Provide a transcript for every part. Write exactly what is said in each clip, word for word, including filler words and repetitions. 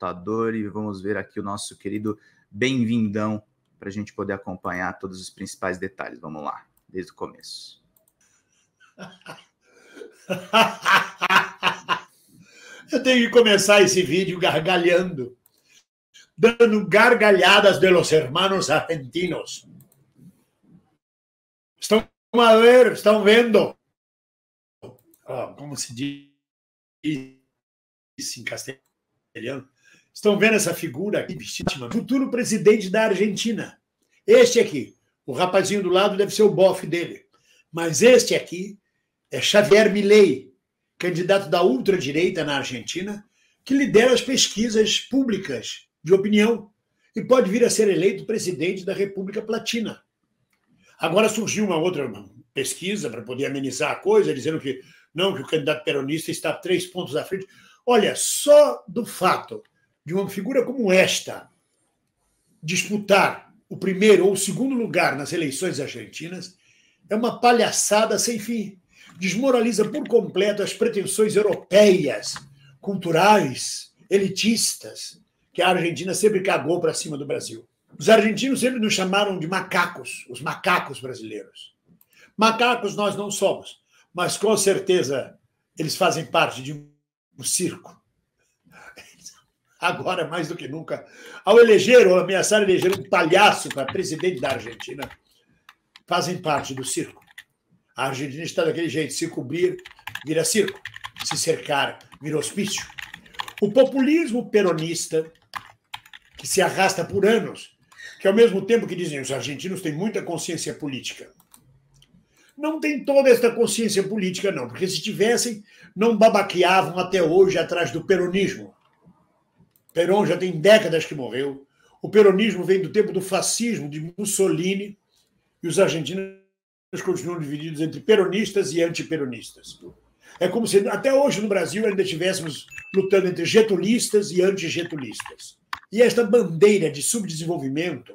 computador e vamos ver aqui o nosso querido bem-vindão para a gente poder acompanhar todos os principais detalhes. Vamos lá, desde o começo. Eu tenho que começar esse vídeo gargalhando, dando gargalhadas de los hermanos argentinos. Estão a ver, estão vendo? Oh, como se diz em castelhano? Estão vendo essa figura aqui, futuro presidente da Argentina. Este aqui, o rapazinho do lado deve ser o bofe dele. Mas este aqui é Javier Milei, candidato da ultradireita na Argentina, que lidera as pesquisas públicas de opinião e pode vir a ser eleito presidente da República Platina. Agora surgiu uma outra pesquisa para poder amenizar a coisa, dizendo que não, que o candidato peronista está três pontos à frente. Olha, só do fato de uma figura como esta disputar o primeiro ou o segundo lugar nas eleições argentinas é uma palhaçada sem fim. Desmoraliza por completo as pretensões europeias, culturais, elitistas, que a Argentina sempre cagou para cima do Brasil. Os argentinos sempre nos chamaram de macacos, os macacos brasileiros. Macacos nós não somos, mas com certeza eles fazem parte de um circo. Agora, mais do que nunca, ao eleger ou ameaçar eleger um palhaço para presidente da Argentina, fazem parte do circo. A Argentina está daquele jeito, se cobrir, vira circo, se cercar, vira hospício. O populismo peronista, que se arrasta por anos, que ao mesmo tempo que dizem os argentinos têm muita consciência política, não tem toda esta consciência política, não, porque se tivessem, não babaqueavam até hoje atrás do peronismo. Perón já tem décadas que morreu, o peronismo vem do tempo do fascismo, de Mussolini, e os argentinos continuam divididos entre peronistas e antiperonistas. É como se até hoje no Brasil ainda estivéssemos lutando entre getulistas e antigetulistas. E esta bandeira de subdesenvolvimento,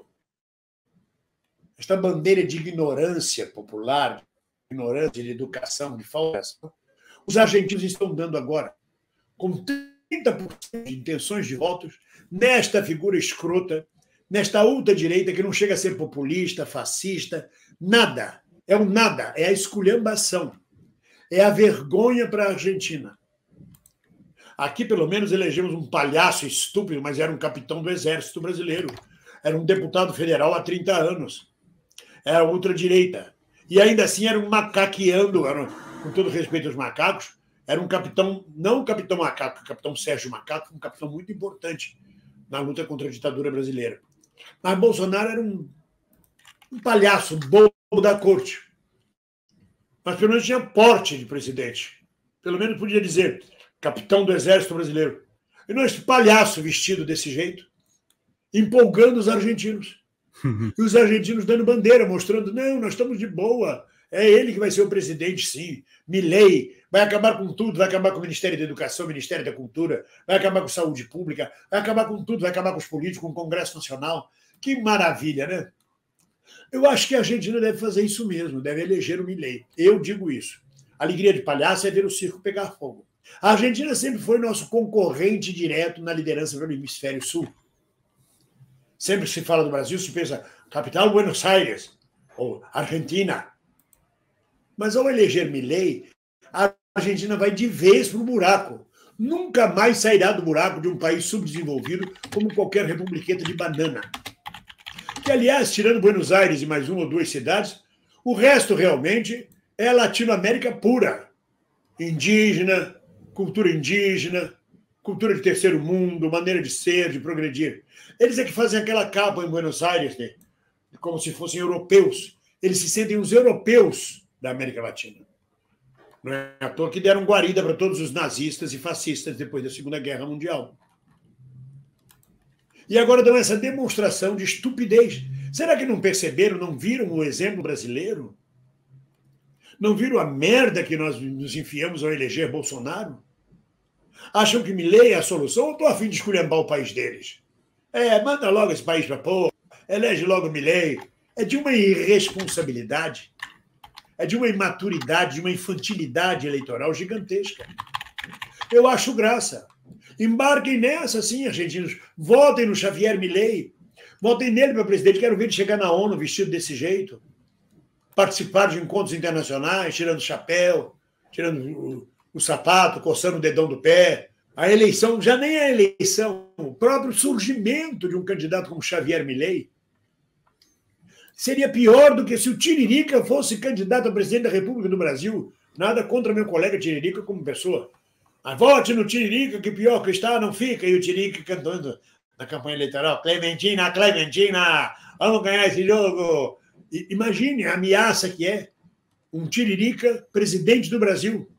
esta bandeira de ignorância popular, de ignorância de educação, de faltação, os argentinos estão dando agora, com trinta por cento de intenções de votos, nesta figura escrota, nesta ultradireita que não chega a ser populista, fascista, nada. É um nada, é a esculhambação. É a vergonha para a Argentina. Aqui, pelo menos, elegemos um palhaço estúpido, mas era um capitão do Exército Brasileiro. Era um deputado federal há trinta anos. Era ultradireita. E ainda assim era um macaqueando, era, com todo respeito aos macacos, era um capitão, não um capitão macaco, o capitão Sérgio Macaco, um capitão muito importante na luta contra a ditadura brasileira. Mas Bolsonaro era um, um palhaço bobo da corte. Mas pelo menos tinha porte de presidente. Pelo menos podia dizer capitão do Exército Brasileiro. E não esse palhaço vestido desse jeito, empolgando os argentinos. E os argentinos dando bandeira, mostrando, não, nós estamos de boa, é ele que vai ser o presidente, sim. Milei vai acabar com tudo, vai acabar com o Ministério da Educação, o Ministério da Cultura, vai acabar com a saúde pública, vai acabar com tudo, vai acabar com os políticos, com o Congresso Nacional. Que maravilha, né? Eu acho que a Argentina deve fazer isso mesmo, deve eleger o Milei. Eu digo isso. A alegria de palhaço é ver o circo pegar fogo. A Argentina sempre foi nosso concorrente direto na liderança pelo hemisfério sul. Sempre se fala do Brasil, se pensa capital Buenos Aires, ou Argentina. Mas ao eleger Milei, a Argentina vai de vez para o buraco. Nunca mais sairá do buraco de um país subdesenvolvido como qualquer republiqueta de banana. Que, aliás, tirando Buenos Aires e mais uma ou duas cidades, o resto realmente é Latinoamérica pura. Indígena, cultura indígena, cultura de terceiro mundo, maneira de ser, de progredir. Eles é que fazem aquela capa em Buenos Aires, né? Como se fossem europeus. Eles se sentem os europeus da América Latina. Não é à toa que deram guarida para todos os nazistas e fascistas depois da Segunda Guerra Mundial. E agora dão essa demonstração de estupidez. Será que não perceberam, não viram o exemplo brasileiro? Não viram a merda que nós nos enfiamos ao eleger Bolsonaro? Acham que Milei é a solução ou estou a fim de esculhambar o país deles? É, manda logo esse país para porra, elege logo Milei. É de uma irresponsabilidade, é de uma imaturidade, de uma infantilidade eleitoral gigantesca. Eu acho graça. Embarquem nessa, sim, argentinos. Votem no Javier Milei. Votem nele para presidente. Quero ver ele chegar na ONU vestido desse jeito. Participar de encontros internacionais, tirando o chapéu, tirando o, o sapato, coçando o dedão do pé. A eleição, já nem a eleição, o próprio surgimento de um candidato como Javier Milei seria pior do que se o Tiririca fosse candidato a presidente da República do Brasil. Nada contra meu colega Tiririca como pessoa. Mas vote no Tiririca, que pior que está, não fica. E o Tiririca cantando na campanha eleitoral, Clementina, Clementina, vamos ganhar esse jogo. E, imagine a ameaça que é um Tiririca presidente do Brasil.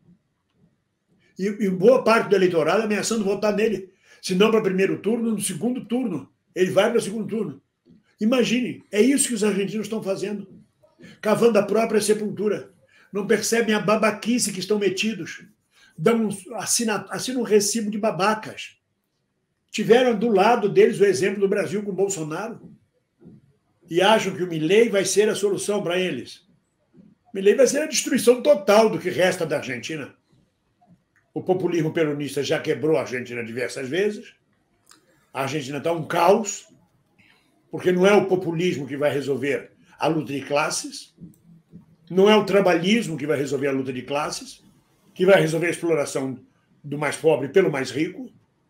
E, e boa parte do eleitorado ameaçando votar nele. Se não para primeiro turno, no segundo turno. Ele vai para o segundo turno. Imagine, é isso que os argentinos estão fazendo. Cavando a própria sepultura. Não percebem a babaquice que estão metidos. Dão, assina, assinam um recibo de babacas. Tiveram do lado deles o exemplo do Brasil com Bolsonaro. E acham que o Milei vai ser a solução para eles. O Milei vai ser a destruição total do que resta da Argentina. O populismo peronista já quebrou a Argentina diversas vezes. A Argentina está um caos, porque não é o populismo que vai resolver a luta de classes, não é o trabalhismo que vai resolver a luta de classes, que vai resolver a exploração do mais pobre pelo mais rico.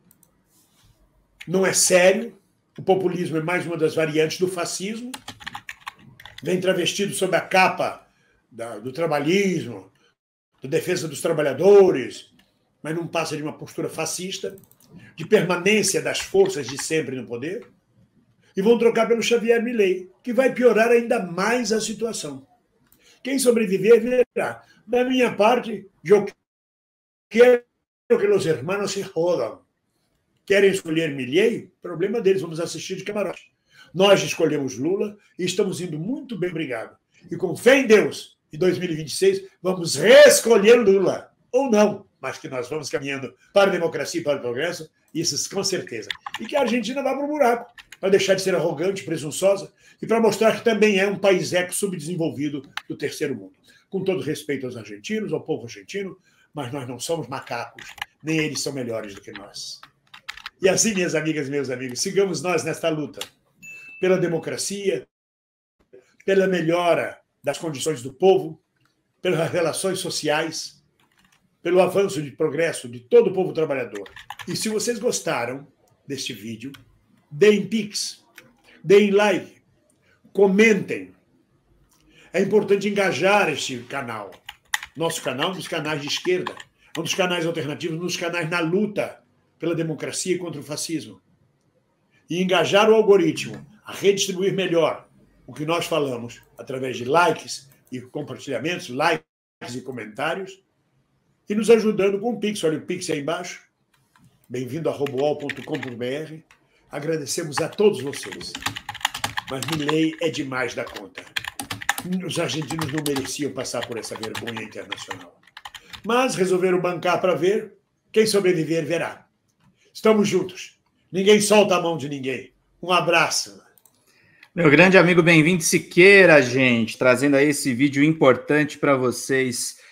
Não é sério. O populismo é mais uma das variantes do fascismo. Vem travestido sob a capa da, do trabalhismo, da defesa dos trabalhadores, mas não passa de uma postura fascista, de permanência das forças de sempre no poder, e vão trocar pelo Javier Milei, que vai piorar ainda mais a situação. Quem sobreviver verá. Da minha parte, eu quero que os hermanos se rodam. Querem escolher Milei? Problema deles, vamos assistir de camarote. Nós escolhemos Lula e estamos indo muito bem, obrigado. E com fé em Deus, em dois mil e vinte e seis, vamos reescolher Lula. Ou não, mas que nós vamos caminhando para a democracia e para o progresso, isso com certeza. E que a Argentina vá para o buraco, para deixar de ser arrogante, presunçosa, e para mostrar que também é um país eco subdesenvolvido do terceiro mundo. Com todo respeito aos argentinos, ao povo argentino, mas nós não somos macacos, nem eles são melhores do que nós. E assim, minhas amigas e meus amigos, sigamos nós nesta luta pela democracia, pela melhora das condições do povo, pelas relações sociais, pelo avanço de progresso de todo o povo trabalhador. E se vocês gostaram deste vídeo, deem Pix, deem like, comentem. É importante engajar este canal. Nosso canal é um dos canais de esquerda, é um dos canais alternativos, um dos canais na luta pela democracia e contra o fascismo. E engajar o algoritmo a redistribuir melhor o que nós falamos através de likes e compartilhamentos, likes e comentários, e nos ajudando com o Pix. Olha o Pix aí embaixo. Bem-vindo a roboal ponto com ponto br. Agradecemos a todos vocês. Mas Milei é demais da conta. Os argentinos não mereciam passar por essa vergonha internacional. Mas resolveram bancar para ver. Quem sobreviver, verá. Estamos juntos. Ninguém solta a mão de ninguém. Um abraço. Meu grande amigo Bem-vindo Siqueira, gente, trazendo aí esse vídeo importante para vocês